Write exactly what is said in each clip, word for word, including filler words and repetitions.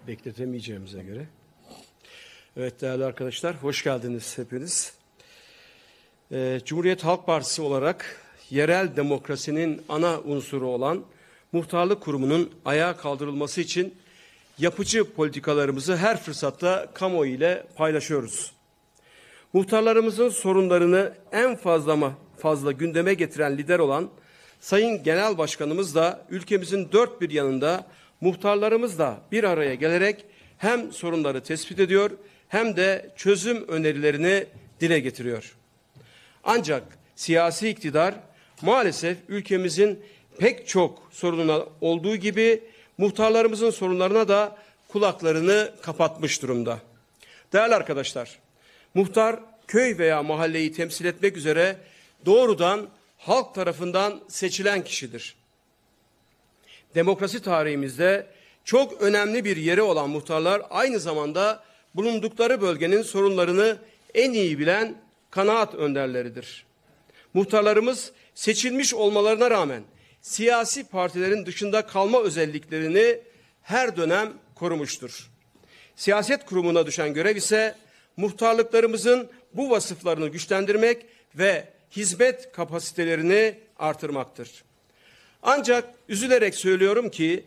Bekletemeyeceğimize göre. Evet değerli arkadaşlar, hoş geldiniz hepiniz. Ee, Cumhuriyet Halk Partisi olarak yerel demokrasinin ana unsuru olan muhtarlık kurumunun ayağa kaldırılması için yapıcı politikalarımızı her fırsatta kamuoyu ile paylaşıyoruz. Muhtarlarımızın sorunlarını en fazla fazla gündeme getiren lider olan Sayın Genel Başkanımız da ülkemizin dört bir yanında muhtarlarımızla bir araya gelerek hem sorunları tespit ediyor hem de çözüm önerilerini dile getiriyor. Ancak siyasi iktidar maalesef ülkemizin pek çok sorununa olduğu gibi muhtarlarımızın sorunlarına da kulaklarını kapatmış durumda. Değerli arkadaşlar, muhtar köy veya mahalleyi temsil etmek üzere doğrudan halk tarafından seçilen kişidir. Demokrasi tarihimizde çok önemli bir yeri olan muhtarlar aynı zamanda bulundukları bölgenin sorunlarını en iyi bilen kanaat önderleridir. Muhtarlarımız seçilmiş olmalarına rağmen siyasi partilerin dışında kalma özelliklerini her dönem korumuştur. Siyaset kurumuna düşen görev ise muhtarlıklarımızın bu vasıflarını güçlendirmek ve hizmet kapasitelerini artırmaktır. Ancak üzülerek söylüyorum ki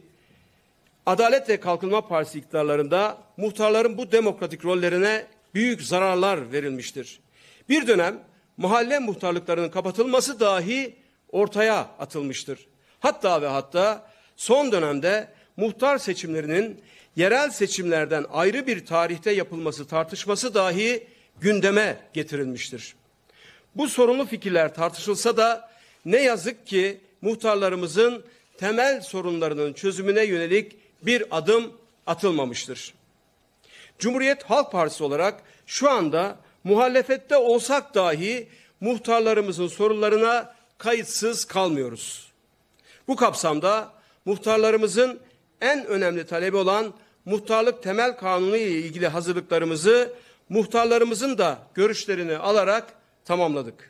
Adalet ve Kalkınma Partisi iktidarlarında muhtarların bu demokratik rollerine büyük zararlar verilmiştir. Bir dönem mahalle muhtarlıklarının kapatılması dahi ortaya atılmıştır. Hatta ve hatta son dönemde muhtar seçimlerinin yerel seçimlerden ayrı bir tarihte yapılması tartışması dahi gündeme getirilmiştir. Bu sorunlu fikirler tartışılsa da ne yazık ki muhtarlarımızın temel sorunlarının çözümüne yönelik bir adım atılmamıştır. Cumhuriyet Halk Partisi olarak şu anda muhalefette olsak dahi muhtarlarımızın sorunlarına kayıtsız kalmıyoruz. Bu kapsamda muhtarlarımızın en önemli talebi olan muhtarlık temel kanunu ile ilgili hazırlıklarımızı muhtarlarımızın da görüşlerini alarak tamamladık.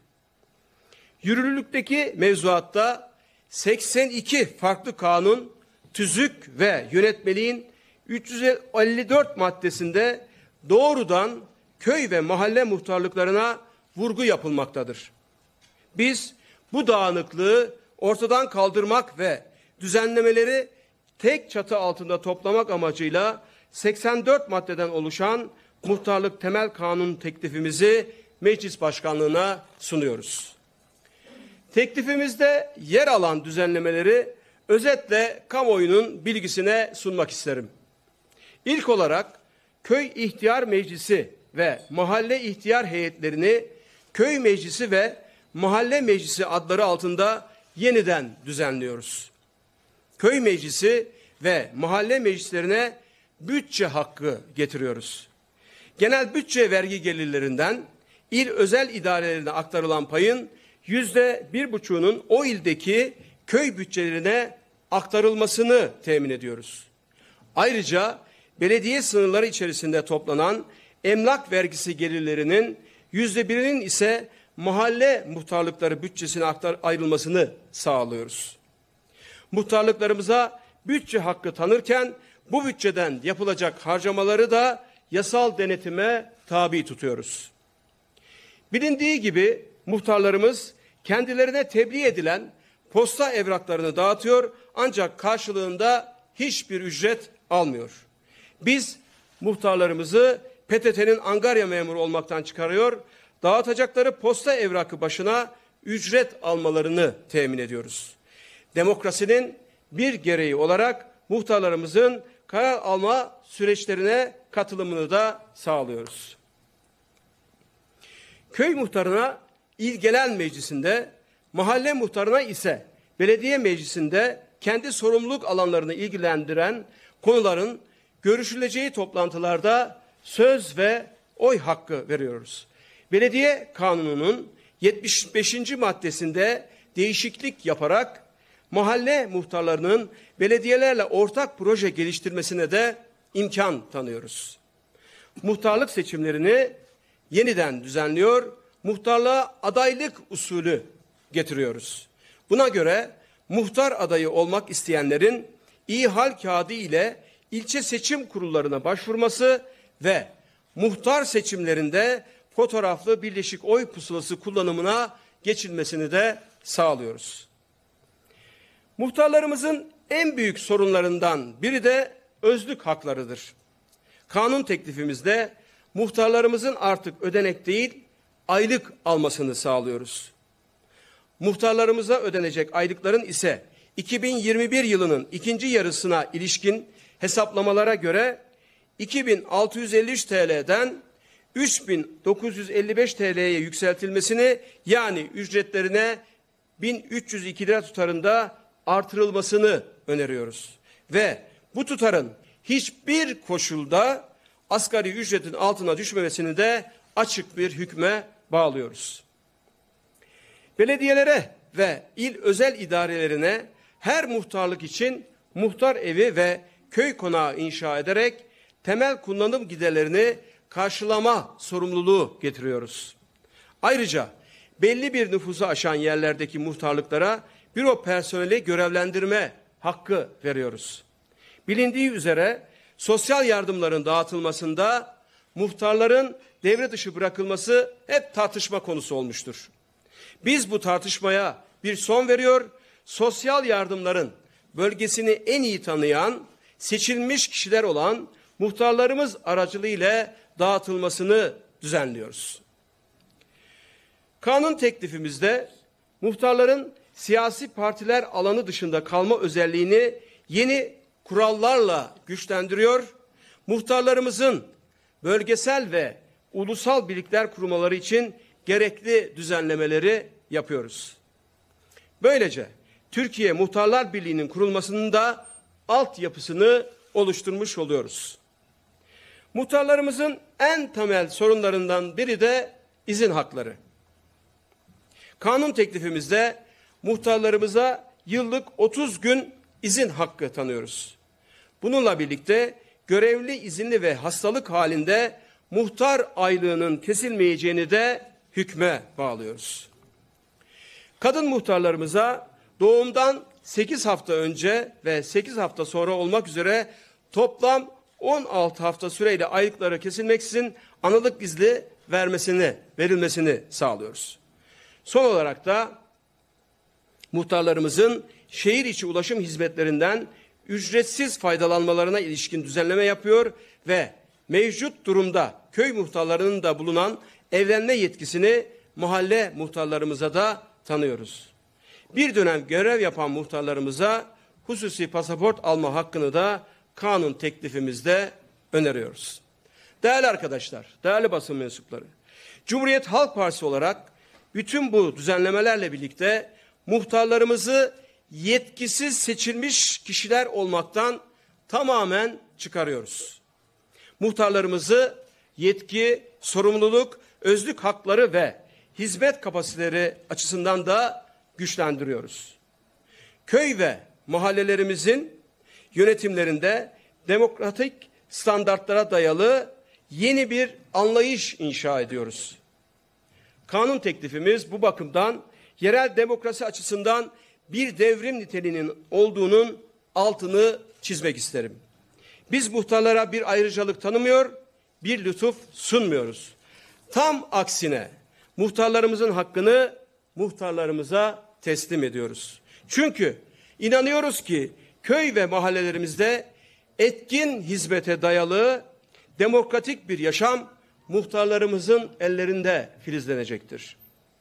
Yürürlükteki mevzuatta seksen iki farklı kanun, tüzük ve yönetmeliğin üç yüz elli dört maddesinde doğrudan köy ve mahalle muhtarlıklarına vurgu yapılmaktadır. Biz bu dağınıklığı ortadan kaldırmak ve düzenlemeleri tek çatı altında toplamak amacıyla seksen dört maddeden oluşan muhtarlık temel kanun teklifimizi Meclis Başkanlığı'na sunuyoruz. Teklifimizde yer alan düzenlemeleri özetle kamuoyunun bilgisine sunmak isterim. İlk olarak köy ihtiyar meclisi ve mahalle ihtiyar heyetlerini köy meclisi ve mahalle meclisi adları altında yeniden düzenliyoruz. Köy meclisi ve mahalle meclislerine bütçe hakkı getiriyoruz. Genel bütçe vergi gelirlerinden il özel idarelerine aktarılan payın yüzde bir buçuğunun o ildeki köy bütçelerine aktarılmasını temin ediyoruz. Ayrıca belediye sınırları içerisinde toplanan emlak vergisi gelirlerinin yüzde birinin ise mahalle muhtarlıkları bütçesine aktar ayrılmasını sağlıyoruz. Muhtarlıklarımıza bütçe hakkı tanırken bu bütçeden yapılacak harcamaları da yasal denetime tabi tutuyoruz. Bilindiği gibi muhtarlarımız kendilerine tebliğ edilen posta evraklarını dağıtıyor ancak karşılığında hiçbir ücret almıyor. Biz muhtarlarımızı P T T'nin angarya memuru olmaktan çıkarıyor, dağıtacakları posta evrakı başına ücret almalarını temin ediyoruz. Demokrasinin bir gereği olarak muhtarlarımızın karar alma süreçlerine katılımını da sağlıyoruz. Köy muhtarına il genel meclisinde, mahalle muhtarına ise belediye meclisinde kendi sorumluluk alanlarını ilgilendiren konuların görüşüleceği toplantılarda söz ve oy hakkı veriyoruz. Belediye kanununun yetmiş beşinci maddesinde değişiklik yaparak mahalle muhtarlarının belediyelerle ortak proje geliştirmesine de imkan tanıyoruz. Muhtarlık seçimlerini yeniden düzenliyor, muhtarlığa adaylık usulü getiriyoruz. Buna göre muhtar adayı olmak isteyenlerin ihal kağıdı ile ilçe seçim kurullarına başvurması ve muhtar seçimlerinde fotoğraflı birleşik oy pusulası kullanımına geçilmesini de sağlıyoruz. Muhtarlarımızın en büyük sorunlarından biri de özlük haklarıdır. Kanun teklifimizde muhtarlarımızın artık ödenek değil, aylık almasını sağlıyoruz. Muhtarlarımıza ödenecek aylıkların ise iki bin yirmi bir yılının ikinci yarısına ilişkin hesaplamalara göre iki bin altı yüz elli üç T L'den üç bin dokuz yüz elli beş T L'ye yükseltilmesini, yani ücretlerine bin üç yüz iki lira tutarında artırılmasını öneriyoruz. Ve bu tutarın hiçbir koşulda asgari ücretin altına düşmemesini de açık bir hükme bağlıyoruz. Belediyelere ve il özel idarelerine her muhtarlık için muhtar evi ve köy konağı inşa ederek temel kullanım giderlerini karşılama sorumluluğu getiriyoruz. Ayrıca belli bir nüfusu aşan yerlerdeki muhtarlıklara büro personeli görevlendirme hakkı veriyoruz. Bilindiği üzere sosyal yardımların dağıtılmasında muhtarların devre dışı bırakılması hep tartışma konusu olmuştur. Biz bu tartışmaya bir son veriyor, sosyal yardımların bölgesini en iyi tanıyan, seçilmiş kişiler olan muhtarlarımız aracılığıyla dağıtılmasını düzenliyoruz. Kanun teklifimizde muhtarların siyasi partiler alanı dışında kalma özelliğini yeni kurallarla güçlendiriyor, muhtarlarımızın bölgesel ve ulusal birlikler kurmaları için gerekli düzenlemeleri yapıyoruz. Böylece Türkiye Muhtarlar Birliği'nin kurulmasının da altyapısını oluşturmuş oluyoruz. Muhtarlarımızın en temel sorunlarından biri de izin hakları. Kanun teklifimizde muhtarlarımıza yıllık otuz gün izin hakkı tanıyoruz. Bununla birlikte görevli izinli ve hastalık halinde muhtar aylığının kesilmeyeceğini de hükme bağlıyoruz. Kadın muhtarlarımıza doğumdan sekiz hafta önce ve sekiz hafta sonra olmak üzere toplam on altı hafta süreyle aylıkları kesilmeksizin analık izni vermesini, verilmesini sağlıyoruz. Son olarak da muhtarlarımızın şehir içi ulaşım hizmetlerinden ücretsiz faydalanmalarına ilişkin düzenleme yapıyor ve mevcut durumda köy muhtarlarının da bulunan evlenme yetkisini mahalle muhtarlarımıza da tanıyoruz. Bir dönem görev yapan muhtarlarımıza hususi pasaport alma hakkını da kanun teklifimizde öneriyoruz. Değerli arkadaşlar, değerli basın mensupları, Cumhuriyet Halk Partisi olarak bütün bu düzenlemelerle birlikte muhtarlarımızı yetkisiz seçilmiş kişiler olmaktan tamamen çıkarıyoruz. Muhtarlarımızı yetki, sorumluluk, özlük hakları ve hizmet kapasiteleri açısından da güçlendiriyoruz. Köy ve mahallelerimizin yönetimlerinde demokratik standartlara dayalı yeni bir anlayış inşa ediyoruz. Kanun teklifimiz bu bakımdan yerel demokrasi açısından bir devrim niteliğinin olduğunun altını çizmek isterim. Biz muhtarlara bir ayrıcalık tanımıyor, bir lütuf sunmuyoruz. Tam aksine muhtarlarımızın hakkını muhtarlarımıza teslim ediyoruz. Çünkü inanıyoruz ki köy ve mahallelerimizde etkin hizmete dayalı demokratik bir yaşam muhtarlarımızın ellerinde filizlenecektir.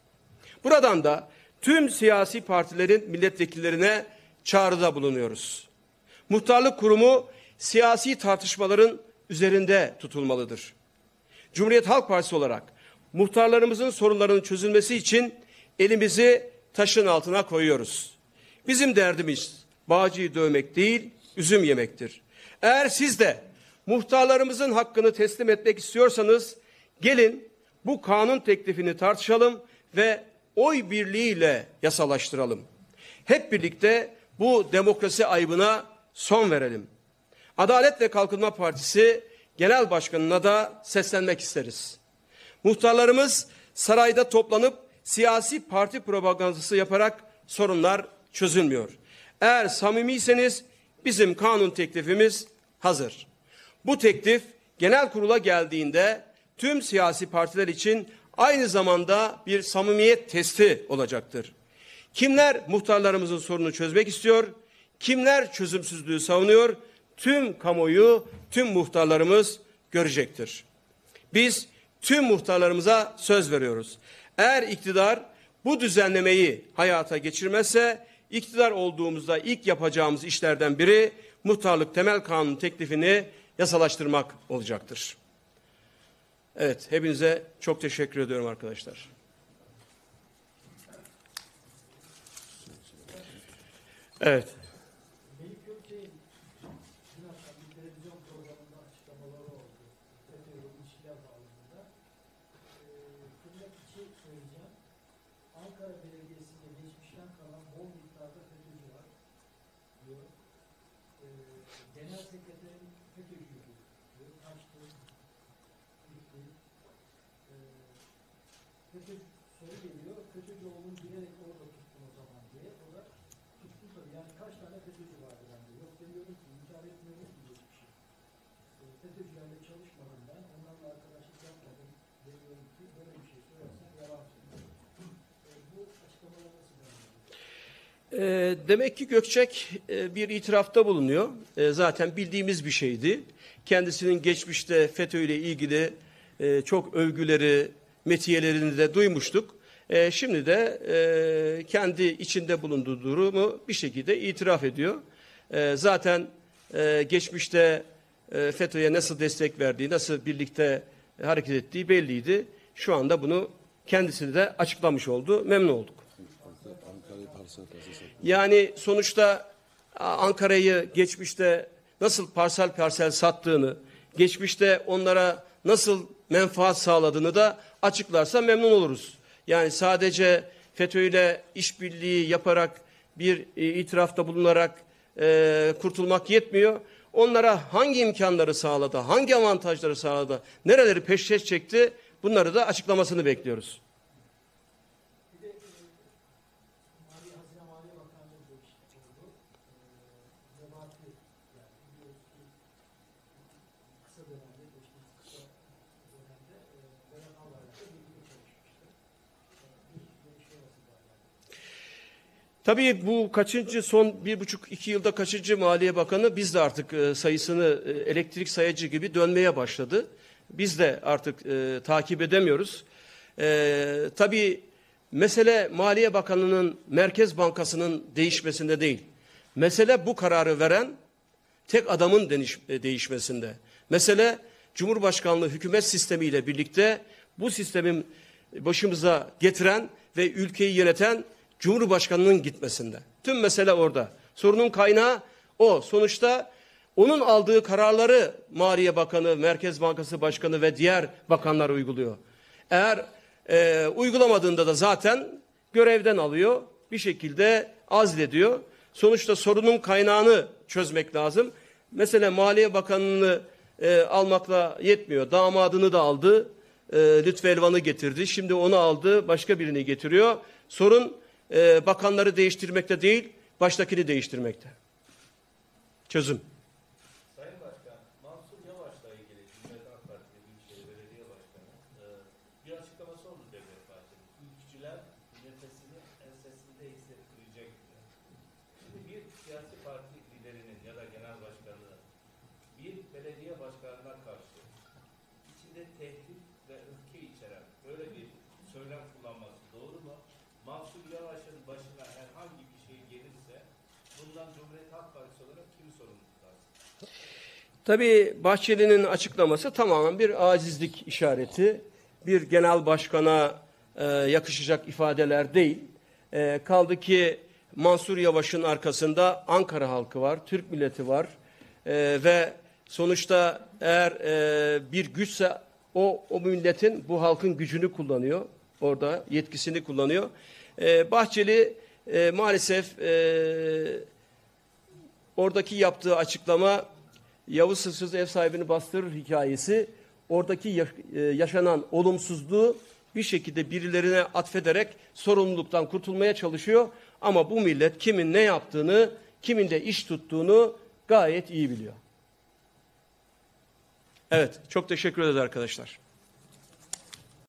Buradan da tüm siyasi partilerin milletvekillerine çağrıda bulunuyoruz. Muhtarlık kurumu siyasi tartışmaların üzerinde tutulmalıdır. Cumhuriyet Halk Partisi olarak muhtarlarımızın sorunlarının çözülmesi için elimizi taşın altına koyuyoruz. Bizim derdimiz bağcıyı dövmek değil, üzüm yemektir. Eğer siz de muhtarlarımızın hakkını teslim etmek istiyorsanız gelin bu kanun teklifini tartışalım ve oy birliğiyle yasalaştıralım. Hep birlikte bu demokrasi ayıbına son verelim. Adalet ve Kalkınma Partisi Genel Başkanı'na da seslenmek isteriz. Muhtarlarımız sarayda toplanıp siyasi parti propagandası yaparak sorunlar çözülmüyor. Eğer samimiyseniz bizim kanun teklifimiz hazır. Bu teklif genel kurula geldiğinde tüm siyasi partiler için aynı zamanda bir samimiyet testi olacaktır. Kimler muhtarlarımızın sorununu çözmek istiyor, kimler çözümsüzlüğü savunuyor, tüm kamuoyu, tüm muhtarlarımız görecektir. Biz tüm muhtarlarımıza söz veriyoruz. Eğer iktidar bu düzenlemeyi hayata geçirmezse, iktidar olduğumuzda ilk yapacağımız işlerden biri muhtarlık temel kanunu teklifini yasalaştırmak olacaktır. Evet, hepinize çok teşekkür ediyorum arkadaşlar. Evet. Ankara Belediyesi'nde geçmişten kalan bol miktarda FETÖ'cü var diyor. Ee, Genel Sekreterin FETÖ'cüydü diyor. Kaçtı, gitti. Ee, FETÖ soru geliyor. FETÖ'cü olduğunu bilerek orada tuttun o zaman diye. O da tuttu tabii. Yani kaç tane FETÖ'cü vardı bende? Yok demiyorum ki, inkar etmiyorum ki geçmişi. Ee, FETÖ'cülerle çalışmadım ben. Onlarla arkadaşlık yapmadım. Demiyorum ki böyle bir şey söylersen yalan söylüyorum. E, demek ki Gökçek e, bir itirafta bulunuyor. E, zaten bildiğimiz bir şeydi. Kendisinin geçmişte FETÖ ile ilgili e, çok övgüleri, metiyelerini de duymuştuk. E, şimdi de e, kendi içinde bulunduğu durumu bir şekilde itiraf ediyor. E, zaten e, geçmişte e, FETÖ'ye nasıl destek verdiği, nasıl birlikte hareket ettiği belliydi. Şu anda bunu kendisi de açıklamış oldu. Memnun olduk. Yani sonuçta Ankara'yı geçmişte nasıl parsel parsel sattığını, geçmişte onlara nasıl menfaat sağladığını da açıklarsa memnun oluruz. Yani sadece FETÖ ile işbirliği yaparak bir e, itirafta bulunarak e, kurtulmak yetmiyor. Onlara hangi imkanları sağladı, hangi avantajları sağladı, nereleri peşkeş çekti, bunları da açıklamasını bekliyoruz. Tabii bu kaçıncı son bir buçuk iki yılda kaçıncı Maliye Bakanı, biz de artık e, sayısını e, elektrik sayacı gibi dönmeye başladı. Biz de artık e, takip edemiyoruz. E, tabii mesele Maliye Bakanı'nın Merkez Bankası'nın değişmesinde değil. Mesele bu kararı veren tek adamın değiş, e, değişmesinde. Mesele Cumhurbaşkanlığı hükümet sistemiyle birlikte bu sistemin başımıza getiren ve ülkeyi yöneten Cumhurbaşkanının gitmesinde. Tüm mesele orada. Sorunun kaynağı o. Sonuçta onun aldığı kararları Maliye Bakanı, Merkez Bankası Başkanı ve diğer bakanlar uyguluyor. Eğer e, uygulamadığında da zaten görevden alıyor, bir şekilde azlediyor. Sonuçta sorunun kaynağını çözmek lazım. Mesela Maliye Bakanı'nı e, almakla yetmiyor. Damadını da aldı, e, Lütfü Elvan'ı getirdi. Şimdi onu aldı, başka birini getiriyor. Sorun Ee, bakanları değiştirmekte değil, baştakini değiştirmekte. Çözüm. Sayın Başkan, Mansur Yavaş'la ilgili Cumhuriyet Halk Partisi Büyükşehir Belediye Başkanı e, bir açıklaması oldu Devlet Bahçeli. Ülkücüler nefesini ensesinde hissettirecek diye. Şimdi bir siyasi parti liderinin ya da genel başkanının bir belediye başkanına karşı içinde tehdit ve öfke içeren böyle bir söylem kullanması doğru mu? Mansur Yavaş'ın başına herhangi bir şey gelirse bundan Cumhuriyet Halk Partisi olarak kim sorumlu tutar? Tabii Bahçeli'nin açıklaması tamamen bir acizlik işareti. Bir genel başkana e, yakışacak ifadeler değil. E, kaldı ki Mansur Yavaş'ın arkasında Ankara halkı var, Türk milleti var. E, ve sonuçta eğer e, bir güçse o, o milletin, bu halkın gücünü kullanıyor. Orada yetkisini kullanıyor. Ee, Bahçeli e, maalesef e, oradaki yaptığı açıklama Yavuz Hırsız ev sahibini bastırır hikayesi, oradaki yaş e, yaşanan olumsuzluğu bir şekilde birilerine atfederek sorumluluktan kurtulmaya çalışıyor. Ama bu millet kimin ne yaptığını, kimin de iş tuttuğunu gayet iyi biliyor. Evet, çok teşekkür ederiz arkadaşlar.